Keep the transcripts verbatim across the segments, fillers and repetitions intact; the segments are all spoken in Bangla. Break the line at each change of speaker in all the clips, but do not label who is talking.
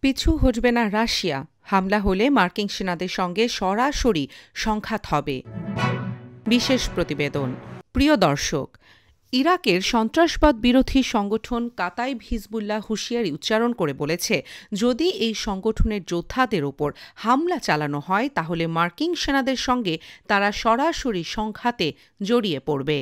পিছু হটবে না রাশিয়া, হামলা হলে মার্কিন সেনাদের সঙ্গে সরাসরি সংঘাত হবে। বিশেষ প্রতিবেদন। প্রিয় দর্শক, ইরাকের সন্ত্রাসবাদ বিরোধী সংগঠন কাতাইব হিজবুল্লাহ হুঁশিয়ারি উচ্চারণ করে বলেছে, যদি এই সংগঠনের যোদ্ধাদের ওপর হামলা চালানো হয় তাহলে মার্কিন সেনাদের সঙ্গে তারা সরাসরি সংঘাতে জড়িয়ে পড়বে।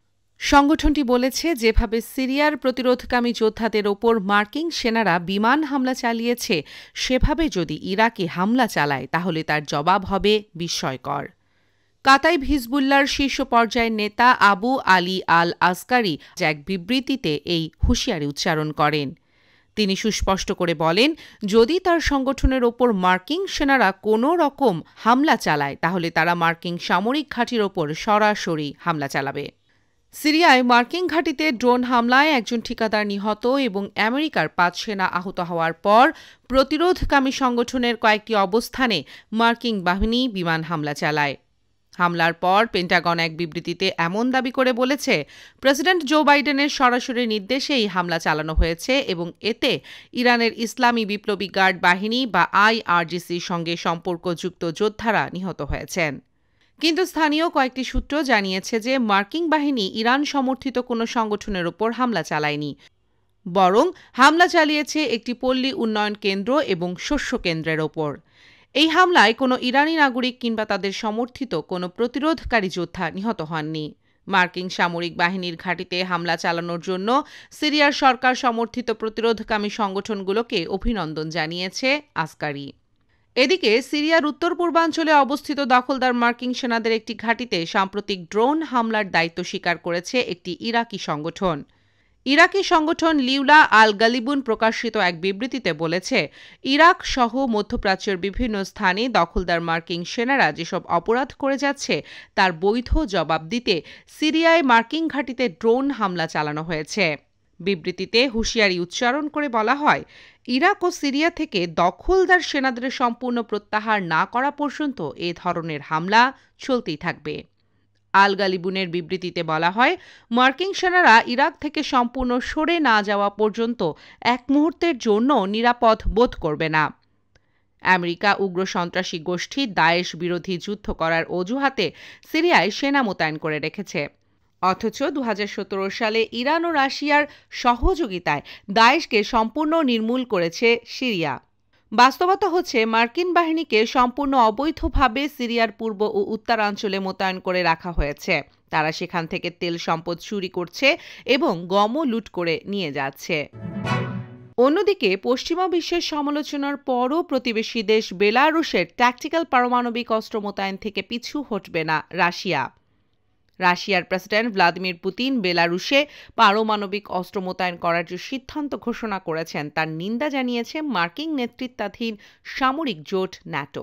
সংগঠনটি বলেছে, যেভাবে সিরিয়ার প্রতিরোধকামী যোদ্ধাদের ওপর মার্কিন সেনারা বিমান হামলা চালিয়েছে, সেভাবে যদি ইরাকে হামলা চালায় তাহলে তার জবাব হবে বিস্ময়কর। কাতাইব হিজবুল্লাহর শীর্ষ পর্যায়ের নেতা আবু আলী আল আসকারি এক বিবৃতিতে এই হুঁশিয়ারি উচ্চারণ করেন। তিনি সুস্পষ্ট করে বলেন, যদি তার সংগঠনের ওপর মার্কিন সেনারা কোনো রকম হামলা চালায় তাহলে তারা মার্কিন সামরিক ঘাঁটির ওপর সরাসরি হামলা চালাবে। সিরিয়ায় মার্কিন ঘাঁটিতে ড্রোন হামলায় একজন ঠিকাদার নিহত এবং আমেরিকার পাঁচ সেনা আহত হওয়ার পর প্রতিরোধকামী সংগঠনের কয়েকটি অবস্থানে মার্কিন বাহিনী বিমান হামলা চালায়। হামলার পর পেন্টাগন এক বিবৃতিতে এমন দাবি করে বলেছে, প্রেসিডেন্ট জো বাইডেনের সরাসরি নির্দেশে এই হামলা চালানো হয়েছে এবং এতে ইরানের ইসলামী বিপ্লবী গার্ড বাহিনী বা আইআরজিসির সঙ্গে সম্পর্কযুক্ত যোদ্ধারা নিহত হয়েছেন। কিন্তু স্থানীয় কয়েকটি সূত্র জানিয়েছে যে মার্কিন বাহিনী ইরান সমর্থিত কোনো সংগঠনের ওপর হামলা চালায়নি, বরং হামলা চালিয়েছে একটি পল্লী উন্নয়ন কেন্দ্র এবং শস্য কেন্দ্রের ওপর। এই হামলায় কোনো ইরানি নাগরিক কিংবা তাদের সমর্থিত কোনো প্রতিরোধকারী যোদ্ধা নিহত হননি। মার্কিন সামরিক বাহিনীর ঘাঁটিতে হামলা চালানোর জন্য সিরিয়ার সরকার সমর্থিত প্রতিরোধকামী সংগঠনগুলোকে অভিনন্দন জানিয়েছে আসকারি। এদিকে সিরিয়ার উত্তর পূর্বাঞ্চলে অবস্থিত দখলদার মার্কিন সেনাদের একটি ঘাঁটিতে সাম্প্রতিক ড্রোন হামলার দায়িত্ব স্বীকার করেছে একটি ইরাকি সংগঠন। ইরাকি সংগঠন লিউলা আল গালিবুন প্রকাশিত এক বিবৃতিতে বলেছে, ইরাক সহ মধ্যপ্রাচ্যের বিভিন্ন স্থানে দখলদার মার্কিন সেনারা যেসব অপরাধ করে যাচ্ছে তার বৈধ জবাব দিতে সিরিয়ায় মার্কিন ঘাঁটিতে ড্রোন হামলা চালানো হয়েছে। বিবৃতিতে হুঁশিয়ারি উচ্চারণ করে বলা হয়, ইরাক ও সিরিয়া থেকে দখলদার সেনাদের সম্পূর্ণ প্রত্যাহার না করা পর্যন্ত এ ধরনের হামলা চলতেই থাকবে। আল গালিবুনের বিবৃতিতে বলা হয়, মার্কিন সেনারা ইরাক থেকে সম্পূর্ণ সরে না যাওয়া পর্যন্ত এক মুহূর্তের জন্য নিরাপদ বোধ করবে না। আমেরিকা উগ্র সন্ত্রাসী গোষ্ঠী দায়েশ বিরোধী যুদ্ধ করার অজুহাতে সিরিয়ায় সেনা মোতায়েন করে রেখেছে, অথচ দু হাজার সতেরো সালে ইরান ও রাশিয়ার সহযোগিতায় দায়েশকে সম্পূর্ণ নির্মূল করেছে সিরিয়া। বাস্তবতা হচ্ছে, মার্কিন বাহিনীকে সম্পূর্ণ অবৈধভাবে সিরিয়ার পূর্ব ও উত্তরাঞ্চলে মোতায়েন করে রাখা হয়েছে। তারা সেখান থেকে তেল সম্পদ চুরি করছে এবং গমও লুট করে নিয়ে যাচ্ছে। অন্যদিকে পশ্চিমা বিশ্বের সমালোচনার পরও প্রতিবেশী দেশ বেলারুশের ট্যাকটিক্যাল পারমাণবিক অস্ত্র মোতায়েন থেকে পিছু হটবে না রাশিয়া। রাশিয়ার প্রেসিডেন্ট ভ্লাদিমির পুতিন বেলারুশে পারমাণবিক অস্ত্র মোতায়েন করার যে সিদ্ধান্ত ঘোষণা করেছেন তার নিন্দা জানিয়েছে মার্কিন নেতৃত্বাধীন সামরিক জোট ন্যাটো।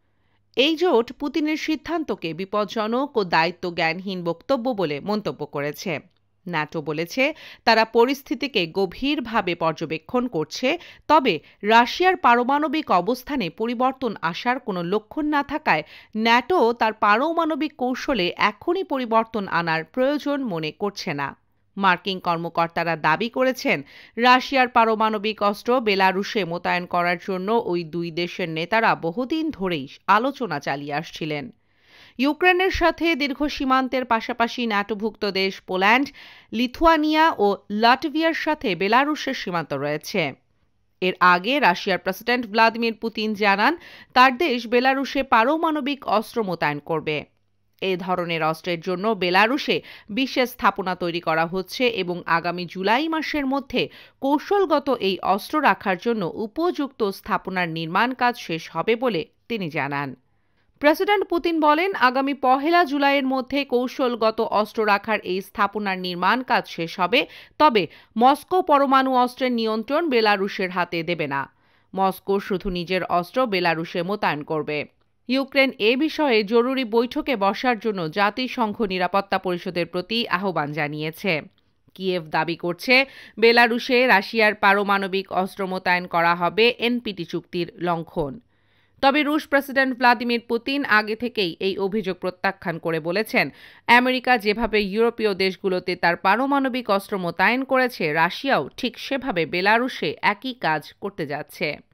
এই জোট পুতিনের সিদ্ধান্তকে বিপজ্জনক ও দায়িত্বজ্ঞানহীন বক্তব্য বলে মন্তব্য করেছে। ন্যাটো বলেছে, তারা পরিস্থিতিকে গভীরভাবে পর্যবেক্ষণ করছে, তবে রাশিয়ার পারমাণবিক অবস্থানে পরিবর্তন আসার কোনো লক্ষণ না থাকায় ন্যাটো তার পারমাণবিক কৌশলে এখনই পরিবর্তন আনার প্রয়োজন মনে করছে না। মার্কিন কর্মকর্তারা দাবি করেছেন, রাশিয়ার পারমাণবিক অস্ত্র বেলারুশে মোতায়েন করার জন্য ওই দুই দেশের নেতারা বহুদিন ধরেই আলোচনা চালিয়ে আসছিলেন। ইউক্রেনের সাথে দীর্ঘ সীমান্তের পাশাপাশি ন্যাটোভুক্ত দেশ পোল্যান্ড, লিথুয়ানিয়া ও লাটভিয়ার সাথে বেলারুশের সীমান্ত রয়েছে। এর আগে রাশিয়ার প্রেসিডেন্ট ভ্লাদিমির পুতিন জানান, তার দেশ বেলারুশে পারমাণবিক অস্ত্র মোতায়েন করবে। এই ধরনের অস্ত্রের জন্য বেলারুশে বিশেষ স্থাপনা তৈরি করা হচ্ছে এবং আগামী জুলাই মাসের মধ্যে কৌশলগত এই অস্ত্র রাখার জন্য উপযুক্ত স্থাপনার নির্মাণ কাজ শেষ হবে বলে তিনি জানান। প্রেসিডেন্ট পুতিন বলেন, আগামী পহেলা জুলাইয়ের মধ্যে কৌশলগত অস্ত্র রাখার এই স্থাপনার নির্মাণ কাজ শেষ হবে, তবে মস্কো পরমাণু অস্ত্রের নিয়ন্ত্রণ বেলারুশের হাতে দেবে না। মস্কো শুধু নিজের অস্ত্র বেলারুশে মোতায়েন করবে। ইউক্রেন এ বিষয়ে জরুরি বৈঠকে বসার জন্য জাতিসংঘ নিরাপত্তা পরিষদের প্রতি আহ্বান জানিয়েছে। কিয়েভ দাবি করছে, বেলারুশে রাশিয়ার পারমাণবিক অস্ত্র মোতায়েন করা হবে এনপিটি চুক্তির লঙ্ঘন। তবে রুশ প্রেসিডেন্ট ভ্লাদিমির পুতিন আগে থেকেই এই অভিযোগ প্রত্যাখ্যান করে বলেছেন, আমেরিকা যেভাবে ইউরোপীয় দেশগুলোতে তার পারমাণবিক অস্ত্র মোতায়েন করেছে, রাশিয়াও ঠিক সেভাবে বেলারুশে একই কাজ করতে যাচ্ছে।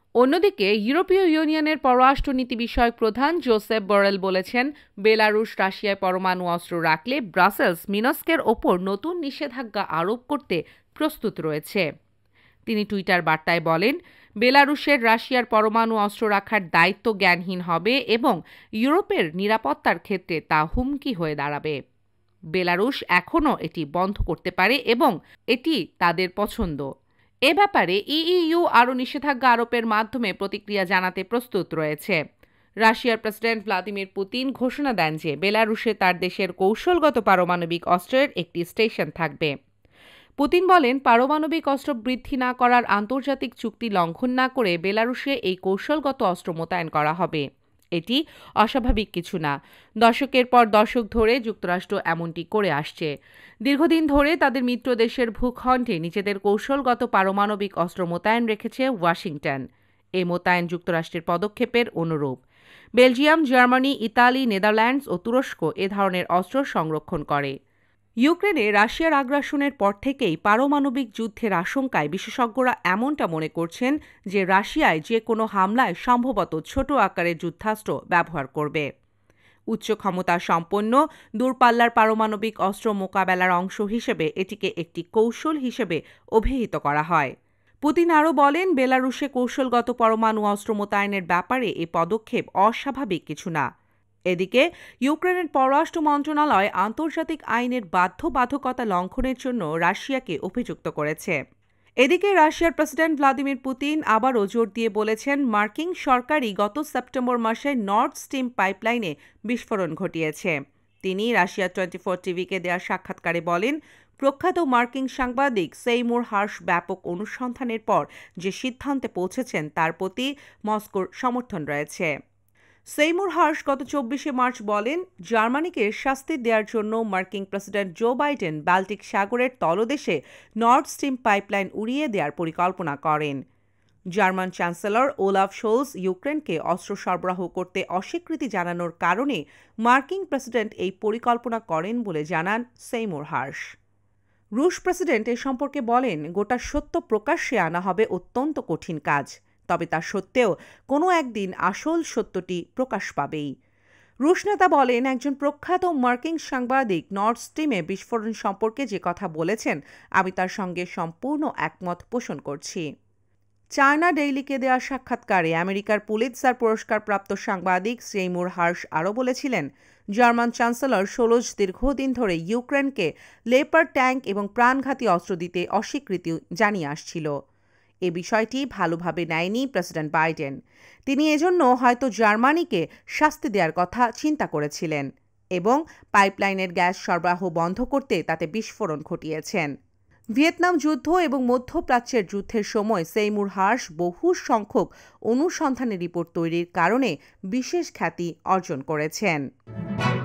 অন্যদিকে ইউরোপীয় ইউনিয়নের পররাষ্ট্রনীতি বিষয়ক প্রধান জোসেফ বরেল বলেছেন, বেলারুশ রাশিয়ায় পরমাণু অস্ত্র রাখলে ব্রাসেলস মিনস্কের ওপর নতুন নিষেধাজ্ঞা আরোপ করতে প্রস্তুত রয়েছে। তিনি টুইটার বার্তায় বলেন, বেলারুশের রাশিয়ার পরমাণু অস্ত্র রাখার দায়িত্ব জ্ঞানহীন হবে এবং ইউরোপের নিরাপত্তার ক্ষেত্রে তা হুমকি হয়ে দাঁড়াবে। বেলারুশ এখনও এটি বন্ধ করতে পারে এবং এটি তাদের পছন্দ। এ ব্যাপারে ইইউ আরও নিষেধাজ্ঞা আরোপের মাধ্যমে প্রতিক্রিয়া জানাতে প্রস্তুত রয়েছে। রাশিয়ার প্রেসিডেন্ট ভ্লাদিমির পুতিন ঘোষণা দেন যে বেলারুশে তার দেশের কৌশলগত পারমাণবিক অস্ত্রের একটি স্টেশন থাকবে। পুতিন বলেন, পারমাণবিক অস্ত্র বৃদ্ধি না করার আন্তর্জাতিক চুক্তি লঙ্ঘন না করে বেলারুশে এই কৌশলগত অস্ত্র মোতায়েন করা হবে। এটি অস্বাভাবিক কিছু না। দশকের পর দশক ধরে যুক্তরাষ্ট্র এমনটি করে আসছে। দীর্ঘদিন ধরে তাদের মিত্র দেশের ভূখণ্ডে নিজেদের কৌশলগত পারমাণবিক অস্ত্র মোতায়েন রেখেছে ওয়াশিংটন। এই মোতায়েন যুক্তরাষ্ট্রের পদক্ষেপের অনুরূপ। বেলজিয়াম, জার্মানি, ইতালি, নেদারল্যান্ডস ও তুরস্ক এ ধরনের অস্ত্র সংরক্ষণ করে। ইউক্রেনে রাশিয়ার আগ্রাসনের পর থেকেই পারমাণবিক যুদ্ধের আশঙ্কায় বিশেষজ্ঞরা এমনটা মনে করছেন যে রাশিয়ায় যে কোনো হামলায় সম্ভবত ছোট আকারের যুদ্ধাস্ত্র ব্যবহার করবে। উচ্চ ক্ষমতা সম্পন্ন দূরপাল্লার পারমাণবিক অস্ত্র মোকাবেলার অংশ হিসেবে এটিকে একটি কৌশল হিসেবে অভিহিত করা হয়। পুতিন আরও বলেন, বেলারুশে কৌশলগত পরমাণু অস্ত্র মোতায়েনের ব্যাপারে এ পদক্ষেপ অস্বাভাবিক কিছু না। এদিকে ইউক্রেনের পররাষ্ট্র মন্ত্রণালয় আন্তর্জাতিক আইনের বাধ্যবাধকতা লঙ্ঘনের জন্য রাশিয়াকে অভিযুক্ত করেছে। এদিকে রাশিয়ার প্রেসিডেন্ট ভ্লাদিমির পুতিন আবারও জোর দিয়ে বলেছেন, মার্কিন সরকারই গত সেপ্টেম্বর মাসে নর্থ স্ট্রিম পাইপলাইনে বিস্ফোরণ ঘটিয়েছে। তিনি রাশিয়া টোয়েন্টি ফোর টিভিকে দেওয়া সাক্ষাৎকারে বলেন, প্রখ্যাত মার্কিন সাংবাদিক সেইমুর হার্শ ব্যাপক অনুসন্ধানের পর যে সিদ্ধান্তে পৌঁছেছেন তার প্রতি মস্কোর সমর্থন রয়েছে। সেইমুর হার্শ গত চব্বিশে মার্চ বলেন, জার্মানিকে শাস্তি দেওয়ার জন্য মার্কিন প্রেসিডেন্ট জো বাইডেন বাল্টিক সাগরের তলদেশে নর্থ স্ট্রিম পাইপলাইন উড়িয়ে দেওয়ার পরিকল্পনা করেন। জার্মান চ্যান্সেলর ওলাফ শোলস ইউক্রেনকে অস্ত্র সরবরাহ করতে অস্বীকৃতি জানানোর কারণে মার্কিন প্রেসিডেন্ট এই পরিকল্পনা করেন বলে জানান সেইমুর হার্শ। রুশ প্রেসিডেন্ট এ সম্পর্কে বলেন, গোটা সত্য প্রকাশ্যে আনা হবে অত্যন্ত কঠিন কাজ, তবে তা সত্ত্বেও কোনো একদিন আসল সত্যটি প্রকাশ পাবেই। রুশ নেতা বলেন, একজন প্রখ্যাত মার্কিন সাংবাদিক নর্থ স্ট্রিমে বিস্ফোরণ সম্পর্কে যে কথা বলেছেন আমি তার সঙ্গে সম্পূর্ণ একমত পোষণ করছি। চায়না ডেইলিকে দেওয়া সাক্ষাৎকারে আমেরিকার পুলিৎজার পুরস্কারপ্রাপ্ত সাংবাদিক সেইমুর হার্শ আরও বলেছিলেন, জার্মান চ্যান্সেলর সোলজ দীর্ঘদিন ধরে ইউক্রেনকে লেপার্ড ট্যাঙ্ক এবং প্রাণঘাতী অস্ত্র দিতে অস্বীকৃতি জানিয়ে আসছিল। এ বিষয়টি ভালোভাবে নেয়নি প্রেসিডেন্ট বাইডেন। তিনি এজন্য হয়তো জার্মানিকে শাস্তি দেওয়ার কথা চিন্তা করেছিলেন এবং পাইপলাইনের গ্যাস সরবরাহ বন্ধ করতে তাতে বিস্ফোরণ ঘটিয়েছেন। ভিয়েতনাম যুদ্ধ এবং মধ্যপ্রাচ্যের যুদ্ধের সময় সেইমুর হার্শ বহু সংখ্যক অনুসন্ধানী রিপোর্ট তৈরির কারণে বিশেষ খ্যাতি অর্জন করেছেন।